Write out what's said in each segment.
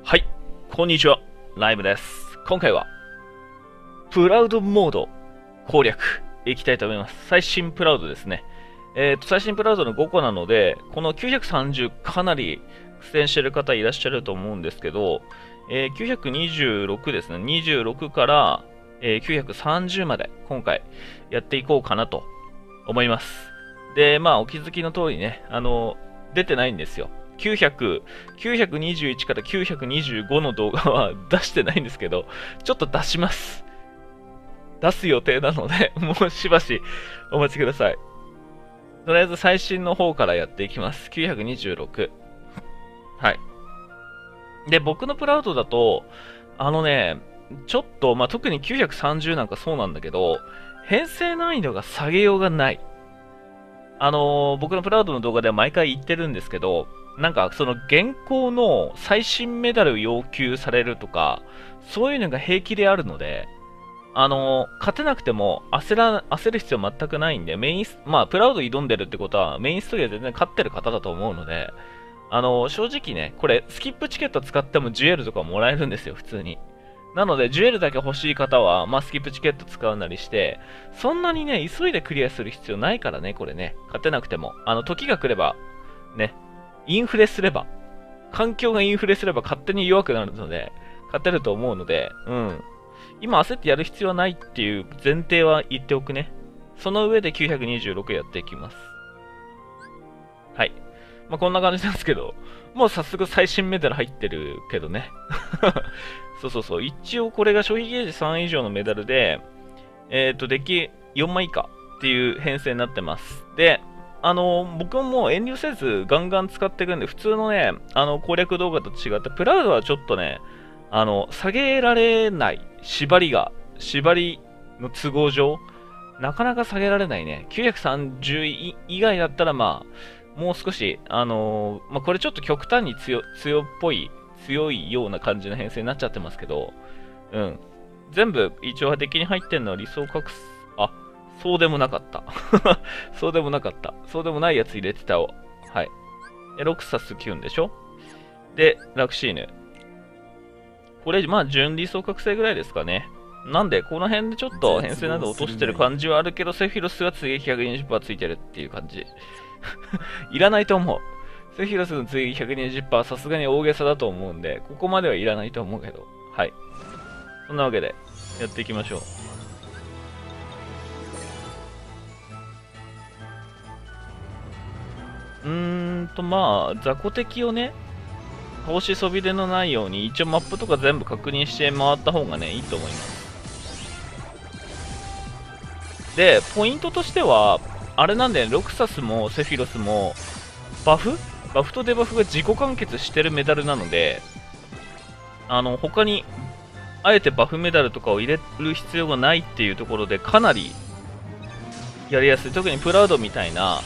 はい、こんにちは、ライムです。今回は、プラウドモード攻略いきたいと思います。最新プラウドですね。最新プラウドの5個なので、この930かなり苦戦してる方いらっしゃると思うんですけど、926ですね。26から、930まで今回やっていこうかなと思います。で、まあお気づきの通りね、出てないんですよ。921から925の動画は出してないんですけど、ちょっと出します。出す予定なので、もうしばしお待ちください。とりあえず最新の方からやっていきます。926。はい。で、僕のプラウドだと、ちょっと、まあ、特に930なんかそうなんだけど、編成難易度が下げようがない。僕のプラウドの動画では毎回言ってるんですけど、なんかその現行の最新メダル要求されるとか、そういうのが平気であるので、勝てなくても焦る必要全くないんで、まあ、プラウド挑んでるってことは、メインストーリーは全然勝ってる方だと思うので、正直ね、これ、スキップチケット使ってもジュエルとかもらえるんですよ、普通に。なので、ジュエルだけ欲しい方は、まあ、スキップチケット使うなりして、そんなにね、急いでクリアする必要ないからね、これね。勝てなくても。時が来れば、ね、インフレすれば、環境がインフレすれば勝手に弱くなるので、勝てると思うので、うん。今焦ってやる必要はないっていう前提は言っておくね。その上で926やっていきます。はい。まあ、こんな感じなんですけど、もう早速最新メダル入ってるけどね。そうそうそう。一応これが消費ゲージ3以上のメダルで、デッキ4枚以下っていう編成になってます。で、僕ももう遠慮せずガンガン使っていくんで、普通のね、攻略動画と違って、プラウドはちょっとね、下げられない。縛りの都合上、なかなか下げられないね。930以外だったらまあ、もう少し、まあ、これちょっと極端に強いような感じの編成になっちゃってますけど、うん。全部一応デッキに入ってんのは理想隠す、あ、そうでもなかった。そうでもなかった。そうでもないやつ入れてたわ。はい。ロクサスキュンでしょ。で、ラクシーヌ。これ、まあ、純理想覚醒ぐらいですかね。なんで、この辺でちょっと編成など落としてる感じはあるけど、セフィロスは追撃120%ついてるっていう感じ。いらないと思う。セフィロスの追撃120%はさすがに大げさだと思うんで、ここまではいらないと思うけど。はい。そんなわけで、やっていきましょう。まあ、雑魚敵をね、倒しそびれのないように、一応マップとか全部確認して回った方がね、いいと思います。で、ポイントとしては、あれなんだよね、ロクサスもセフィロスも、バフとデバフが自己完結してるメダルなので、他に、あえてバフメダルとかを入れる必要がないっていうところで、かなり、やりやすい。特にプラウドみたいな、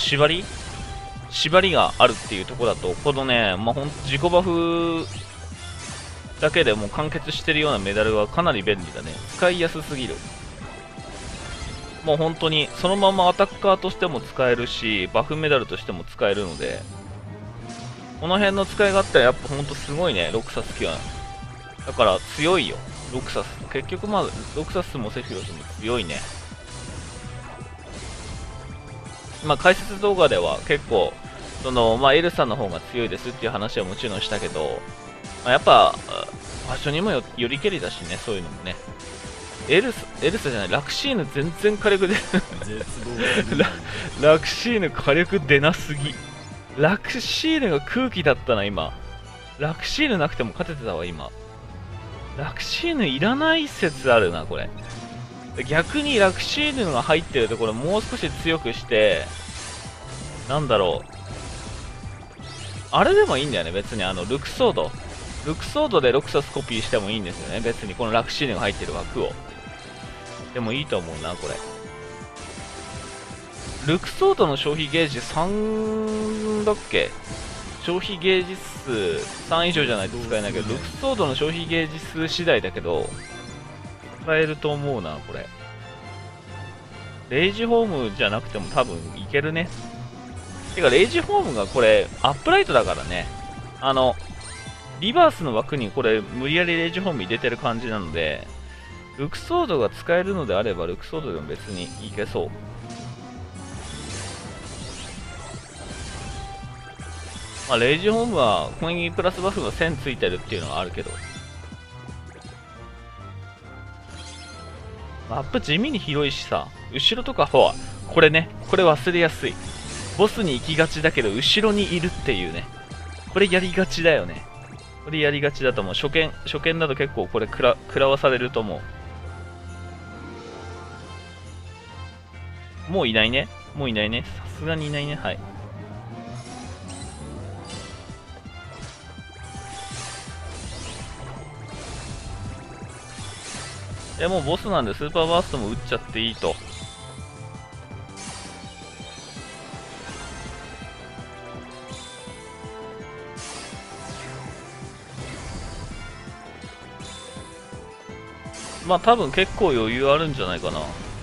縛りがあるっていうところだと、このね、まあ、自己バフだけでもう完結してるようなメダルはかなり便利だね。使いやすすぎる。もう本当に、そのままアタッカーとしても使えるし、バフメダルとしても使えるので、この辺の使い勝手はやっぱほんとすごいね、ロクサスキは。だから強いよ、ロクサス。結局まあ、ロクサスもセフィロスも強いね。まあ解説動画では結構、まあエルサの方が強いですっていう話はもちろんしたけど、まあ、やっぱ、場所にもよりけりだしね、そういうのもね。エルサじゃない、ラクシーヌ全然火力出ラクシーヌ火力出なすぎ。ラクシーヌが空気だったな、今。ラクシーヌなくても勝ててたわ、今。ラクシーヌいらない説あるな、これ。逆にラクシーヌが入ってるところもう少し強くして、なんだろう。あれでもいいんだよね、別にルクソード。ルクソードでロクサスコピーしてもいいんですよね、別にこのラクシーヌが入ってる枠を。でもいいと思うな、これ。ルクソードの消費ゲージ3だっけ。消費ゲージ数3以上じゃないと使えないけど、ルクソードの消費ゲージ数次第だけど、使えると思うな、これ。レイジホームじゃなくても多分いけるね。てか、レイジホームがこれ、アップライトだからね。 リバースの枠にこれ無理やりレイジホーム入れてる感じなので、ルクソードが使えるのであればルクソードでも別にいけそう。まあ、レイジホームは攻撃プラスバフが1000ついてるっていうのはあるけど、マップ地味に広いしさ、後ろとかほら、これね、これ忘れやすい。ボスに行きがちだけど後ろにいるっていうね、これやりがちだよね。これやりがちだと思う。初見だと結構これ食らわされると思う。もういないね。もういないね。さすがにいないね。はい。でもうボスなんでスーパーバーストも打っちゃっていいと。まあ多分結構余裕あるんじゃないかな。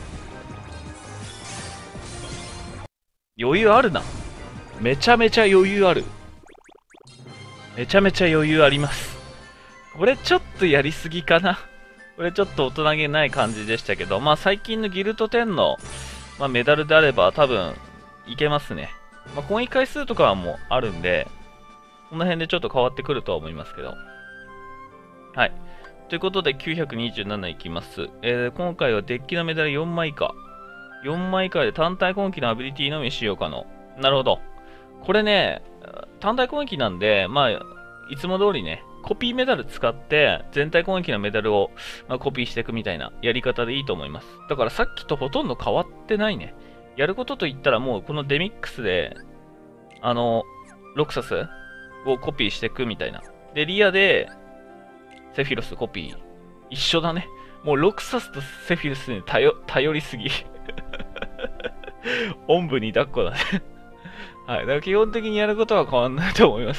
余裕あるな。めちゃめちゃ余裕ある。めちゃめちゃ余裕あります。これちょっとやりすぎかな。これちょっと大人げない感じでしたけど、まあ最近のギルト10の、まあ、メダルであれば多分いけますね。まあ攻撃回数とかはもうあるんで、この辺でちょっと変わってくるとは思いますけど。はい。ということで927いきます。今回はデッキのメダル4枚以下。4枚以下で単体攻撃のアビリティのみ使用可能。なるほど。これね、単体攻撃なんで、まあ、いつも通りね、コピーメダル使って全体攻撃のメダルを、まあ、コピーしていくみたいなやり方でいいと思います。だからさっきとほとんど変わってないね。やることといったらもうこのデミックスで、ロクサスをコピーしていくみたいな。で、リアで、セフィロスコピー。一緒だね。もうロクサスとセフィロスに頼りすぎ。おんぶに抱っこだね。はい。だから基本的にやることは変わんないと思います。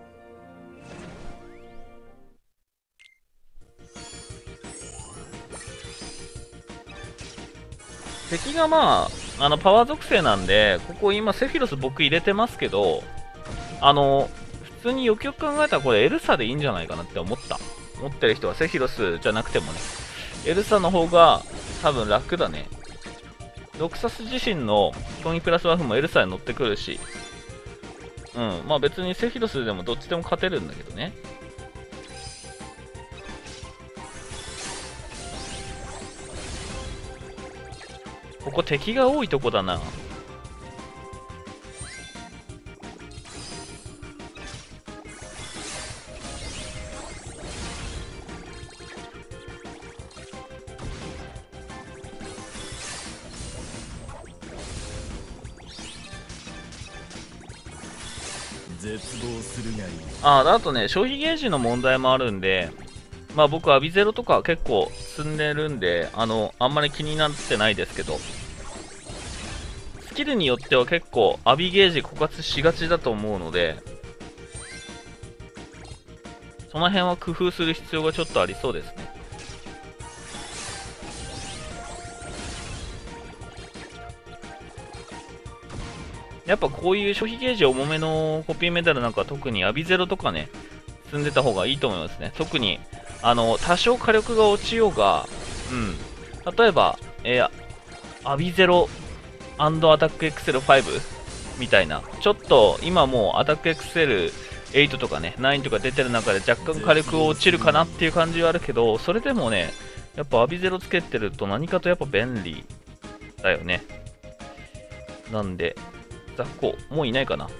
敵がまあ、パワー属性なんで、ここ今セフィロス僕入れてますけど、普通によくよく考えたらこれエルサでいいんじゃないかなって思った。持ってる人はセフィロスじゃなくてもね。エルサの方が多分楽だね。ロクサス自身の攻撃プラスワフもエルサに乗ってくるし、うん、まあ別にセフィロスでもどっちでも勝てるんだけどね。ここ敵が多いとこだな。 絶望するがいい。 あとね、消費ゲージの問題もあるんで、まあ僕、アビゼロとか結構積んでるんで、あんまり気になってないですけど、スキルによっては結構、アビゲージ枯渇しがちだと思うので、その辺は工夫する必要がちょっとありそうですね。やっぱこういう消費ゲージ重めのコピーメダルなんかは特にアビゼロとかね、積んでた方がいいと思いますね。特に、多少火力が落ちようが、うん。例えば、アビゼロ&アタックエクセル5みたいな、ちょっと今もうアタックエクセル8とかね、9とか出てる中で若干火力落ちるかなっていう感じはあるけど、それでもね、やっぱアビゼロつけてると何かとやっぱ便利だよね。なんで、雑魚、もういないかな。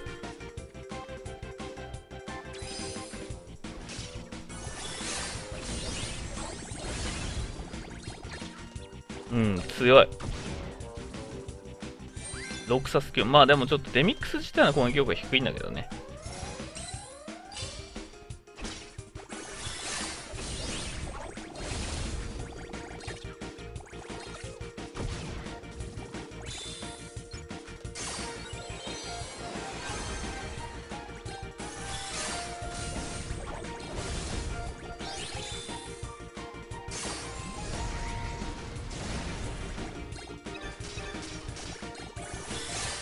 うん、強い。ロクサス級。まあでもちょっとデミックス自体の攻撃力が低いんだけどね。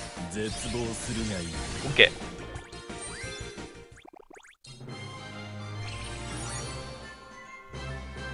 絶望するがいい。 オッケー。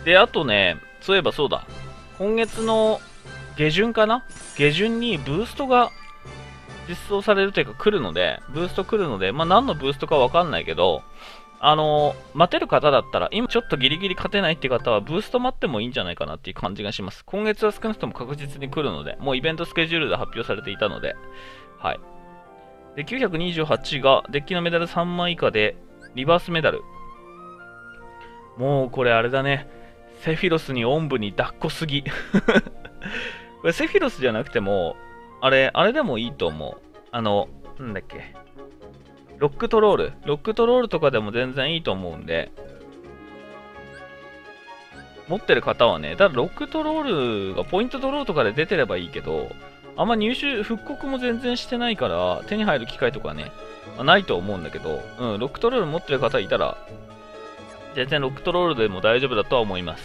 で、あとね、そういえばそうだ。今月の下旬かな、下旬にブーストが実装されるというか来るので、ブースト来るので、まあ何のブーストかわかんないけど、待てる方だったら、今ちょっとギリギリ勝てないって方は、ブースト待ってもいいんじゃないかなっていう感じがします。今月は少なくとも確実に来るので、もうイベントスケジュールで発表されていたので、はい。で、928が、デッキのメダル3枚以下で、リバースメダル。もうこれあれだね。セフィロスにおんぶに抱っこすぎ。これセフィロスじゃなくても、あれでもいいと思う。なんだっけ。ロックトロールとかでも全然いいと思うんで、持ってる方はね、ただロックトロールがポイントドローとかで出てればいいけど、あんま入手、復刻も全然してないから、手に入る機会とかね、ないと思うんだけど、ロックトロール持ってる方いたら、全然ロックトロールでも大丈夫だとは思います。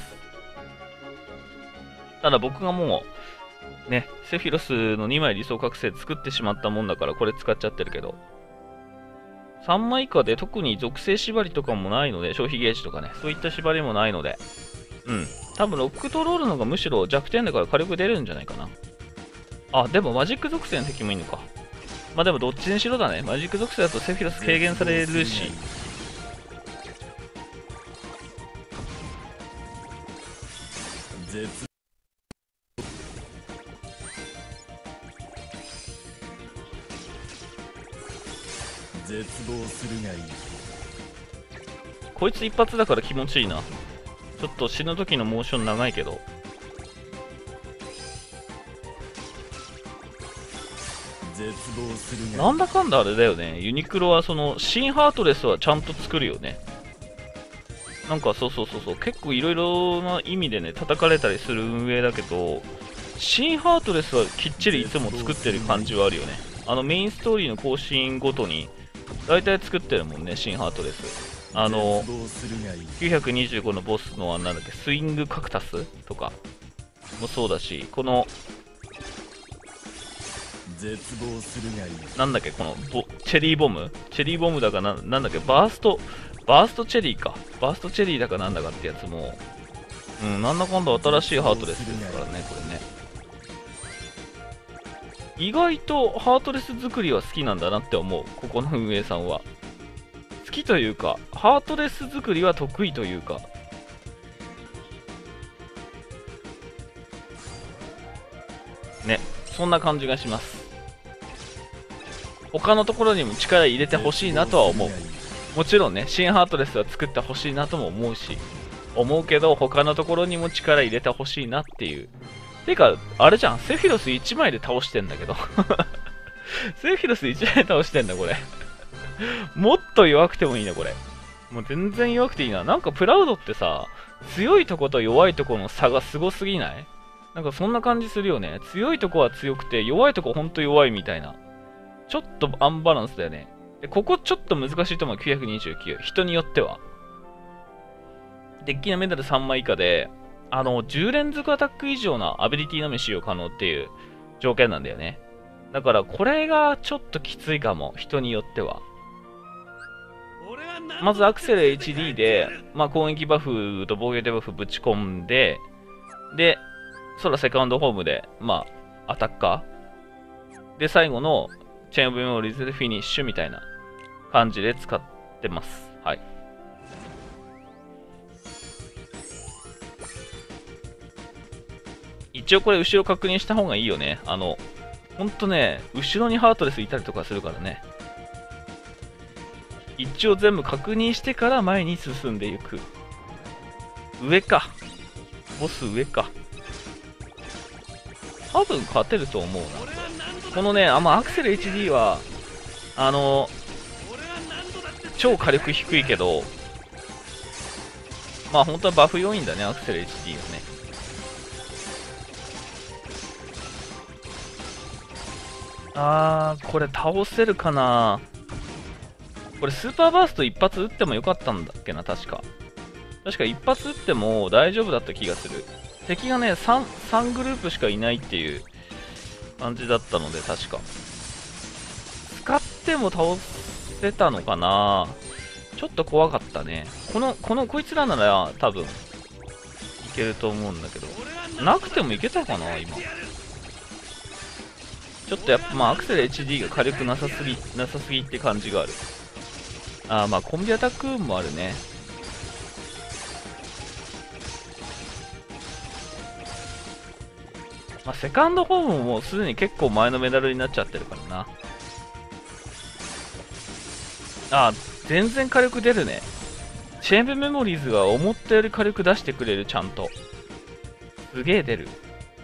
ただ僕がもう、ね、セフィロスの2枚理想覚醒作ってしまったもんだから、これ使っちゃってるけど、3枚以下で特に属性縛りとかもないので、消費ゲージとかね、そういった縛りもないので、多分ロックトロールの方がむしろ弱点だから火力出るんじゃないかな。あ、でもマジック属性の敵もいいのか。まあでもどっちにしろだね。マジック属性だとセフィロス軽減されるし、 絶望するがいい。 こいつ一発だから気持ちいいな。ちょっと死ぬ時のモーション長いけど。 絶望するがいい。 なんだかんだあれだよね。ユニクロはその、新ハートレスはちゃんと作るよね。なんかそう、結構いろいろな意味でね、叩かれたりする運営だけど、新ハートレスはきっちりいつも作ってる感じはあるよね。メインストーリーの更新ごとに、大体作ってるもんね、新ハートレス。925のボスのなんだっけ、スイングカクタスとかもそうだし、この、 絶望するがいい。 なんだっけ、このチェリーボムだかなんだっけ、バーストチェリーか。バーストチェリーだかなんだかってやつも、なんだかんだ新しいハートレスですからね、これね。意外とハートレス作りは好きなんだなって思う、ここの運営さんは。好きというか、ハートレス作りは得意というか。ね、そんな感じがします。他のところにも力入れてほしいなとは思う。もちろんね、新ハートレスは作ってほしいなとも思うけど、他のところにも力入れてほしいなっていう。てか、あれじゃん、セフィロス1枚で倒してんだけど。セフィロス1枚で倒してんだ、これ。もっと弱くてもいいね、これ。もう全然弱くていいな。なんかプラウドってさ、強いとこと弱いとこの差がすごすぎない？なんかそんな感じするよね。強いとこは強くて、弱いとこほんと弱いみたいな。ちょっとアンバランスだよね。で、ここちょっと難しいと思う、929。人によっては。デッキのメダル3枚以下で、10連続アタック以上のアビリティのみ使用可能っていう条件なんだよね。だからこれがちょっときついかも、人によっては。まずアクセル HD で、攻撃バフと防御デバフぶち込んで、で、空セカンドホームで、アタッカーで、最後のチェーンオブメモリーズでフィニッシュみたいな感じで使ってます。はい。一応これ後ろ確認した方がいいよね。ほんとね、後ろにハートレスいたりとかするからね。一応全部確認してから前に進んでいく。上か。ボス上か。多分勝てると思うな。このね、アクセル HD は、超火力低いけど、本当はバフ要因だね、アクセル HD はね。これ倒せるかな。これスーパーバースト一発撃ってもよかったんだっけな、確か一発撃っても大丈夫だった気がする。敵がね、3グループしかいないっていう感じだったので、確か。使っても倒せたのかな。ちょっと怖かったね。こいつらなら多分、 けると思うんだけど、なくてもいけたかな今。ちょっとやっぱまあアクセル HD が火力なさすぎって感じがある。まあコンビアタックもあるね。まあセカンドホームももうすでに結構前のメダルになっちゃってるからな。全然火力出るね。チェーンブメモリーズが思ったより火力出してくれる、ちゃんと。すげえ出る。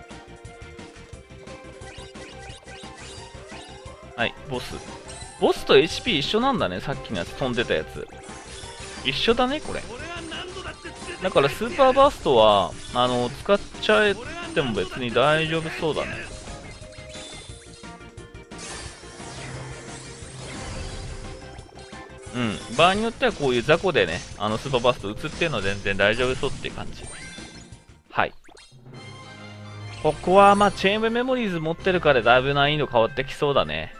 はい、ボス。ボスと HP 一緒なんだね、さっきのやつ、飛んでたやつ。一緒だね、これ。だからスーパーバーストは、使っちゃえても別に大丈夫そうだね。うん、場合によってはこういう雑魚でね、スーパーバースト打つっていうのは全然大丈夫そうっていう感じ。はい。ここはまあチェーンブメモリーズ持ってるからだいぶ難易度変わってきそうだね。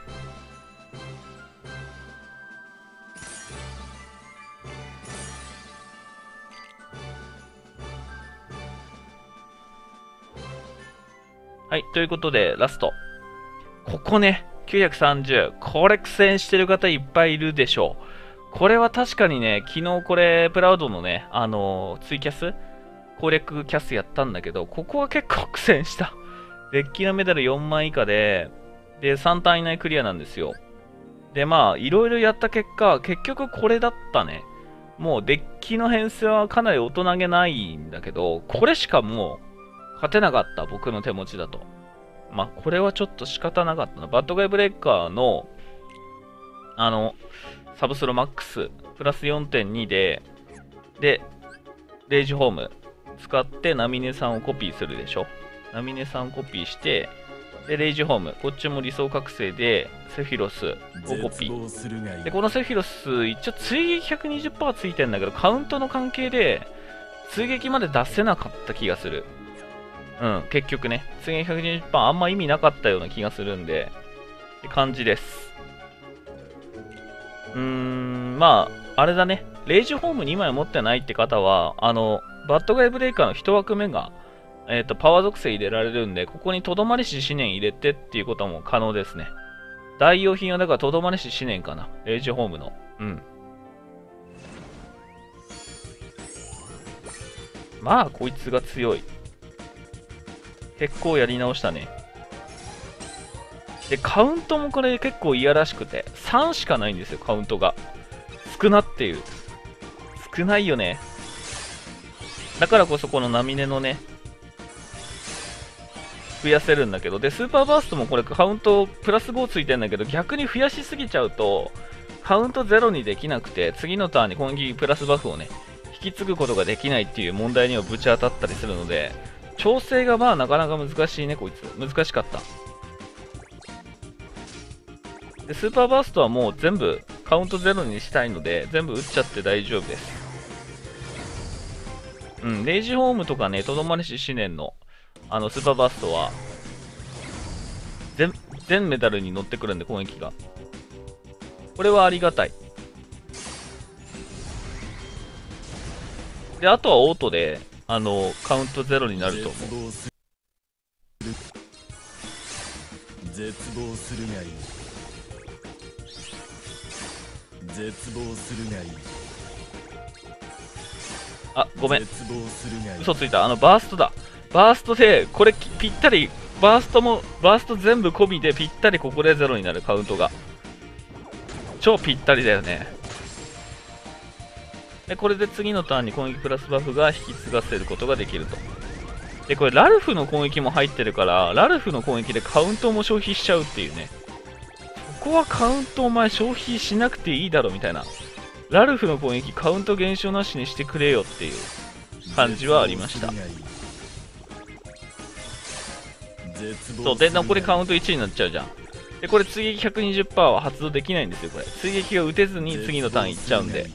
はい、ということで、ラスト。ここね、930。これ苦戦してる方いっぱいいるでしょう。これは確かにね、昨日これ、プラウドのね、ツイキャス攻略キャスやったんだけど、ここは結構苦戦した。デッキのメダル4枚以下で、3ターン以内クリアなんですよ。で、まあ、いろいろやった結果、結局これだったね。もうデッキの編成はかなり大人げないんだけど、これしかもう、勝てなかった、僕の手持ちだと。まあ、これはちょっと仕方なかったな。バッドガイブレイカーの、サブスロマックス、プラス 4.2 で、レイジホーム使ってナミネさんをコピーするでしょ。ナミネさんをコピーして、で、レイジホーム、こっちも理想覚醒で、セフィロスをコピー。で、このセフィロス、一応追撃 120% ついてんだけど、カウントの関係で、追撃まで出せなかった気がする。うん、結局ね、追撃 120% あんま意味なかったような気がするんで、って感じです。まあ、あれだね、レイジホーム2枚持ってないって方は、バッドガイブレイカーの1枠目が、パワー属性入れられるんで、ここにとどまりし思念入れてっていうことも可能ですね。代用品はだからとどまりし思念かな。レイジホームの。うん。まあ、こいつが強い。結構やり直したね。で、カウントもこれ結構いやらしくて、3しかないんですよ、カウントが。少なっていう。少ないよね。だからこそこのナミネのね、増やせるんだけど、で、スーパーバーストもこれカウントプラス5ついてんだけど、逆に増やしすぎちゃうと、カウント0にできなくて、次のターンに攻撃プラスバフをね、引き継ぐことができないっていう問題にはぶち当たったりするので、調整がまあなかなか難しいね、こいつ。難しかった。で、スーパーバーストはもう全部カウント0にしたいので、全部打っちゃって大丈夫です。うん、レイジホームとかね、とどまりし思念の、スーパーバーストは、全メダルに乗ってくるんで、攻撃が。これはありがたい。で、あとはオートで、カウント0になると思う。 絶望するがいい。絶望するがいい。 あ、ごめん。嘘ついた。バーストだ。バーストで、これぴったり、バースト全部込みでぴったりここで0になる、カウントが。超ぴったりだよね。で、これで次のターンに攻撃プラスバフが引き継がせることができると。で、これラルフの攻撃も入ってるから、ラルフの攻撃でカウントも消費しちゃうっていうね。ここはカウントお前消費しなくていいだろみたいな。ラルフの攻撃カウント減少なしにしてくれよっていう感じはありました。そうで、残りカウント1になっちゃうじゃん。で、これ追撃 120% は発動できないんですよ、これ。追撃が打てずに次のターンいっちゃうんで。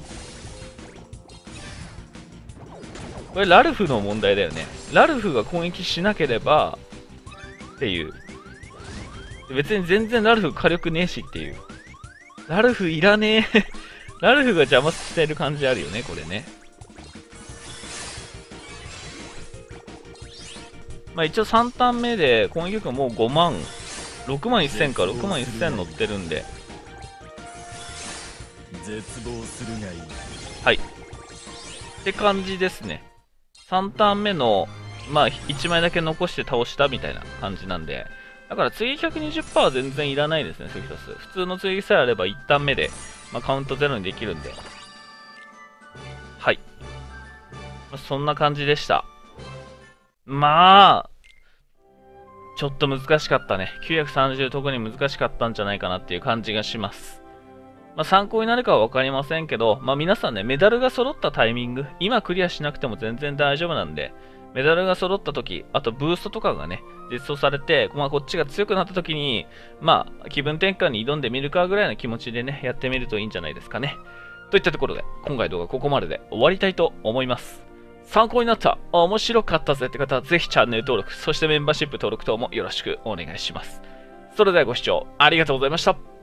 これラルフの問題だよね。ラルフが攻撃しなければっていう。別に全然ラルフ火力ねえしっていう。ラルフいらねえ。ラルフが邪魔してる感じあるよね、これね。 まあ一応3ターン目で攻撃力もう5万、6万1000か6万1000乗ってるんで、 絶望するがいい。 はい。って感じですね。3ターン目の、まあ1枚だけ残して倒したみたいな感じなんで、だから追撃 120% は全然いらないですね、そういう一つ。普通の追撃さえあれば1ターン目で、まあ、カウント0にできるんで。はい。まあ、そんな感じでした。まあ、ちょっと難しかったね。930特に難しかったんじゃないかなっていう感じがします。まあ、参考になるかは分かりませんけど、まあ、皆さんね、メダルが揃ったタイミング、今クリアしなくても全然大丈夫なんで、メダルが揃った時、あとブーストとかがね、実装されて、まあ、こっちが強くなった時に、まあ、気分転換に挑んでみるかぐらいの気持ちでね、やってみるといいんじゃないですかね。といったところで、今回動画ここまでで終わりたいと思います。参考になった、面白かったぜって方は、ぜひチャンネル登録、そしてメンバーシップ登録等もよろしくお願いします。それではご視聴ありがとうございました。